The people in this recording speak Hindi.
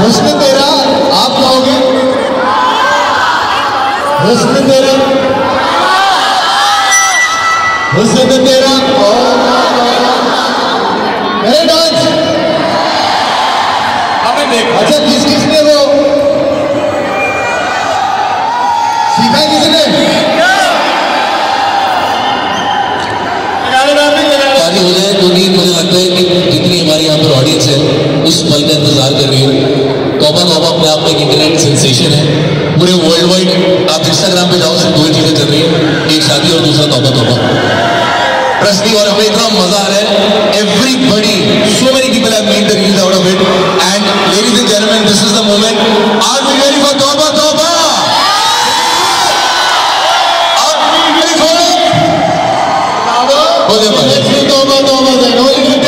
हुस्न तेरा आप कहोगे, हुस्न तेरा, हुस्न तेरा मेरे डांस हमें देख। अच्छा किस किसने वो सीखा, किसने? शादी हो जाए तो नहीं, मुझे लगता है कि जितनी हमारी यहाँ पर ऑडियंस है उस पल का इंतजार कर रही है। तौबा तौबा अपने आप में एक इंटरनेट सेंसेशन है पूरे वर्ल्ड वाइड। आप इंस्टाग्राम पे जाओ, सिर्फ दो ही चीजें चल रही है, एक शादी और दूसरा तौबा तौबा। प्रश्नी और हमें इतना मजा आ रहा है। Everybody, so many people have made the reels out of it and ladies and gentleman, this is the moment. Are we ready for तौबा तौबा? Are we ready for it? तौबा तौबा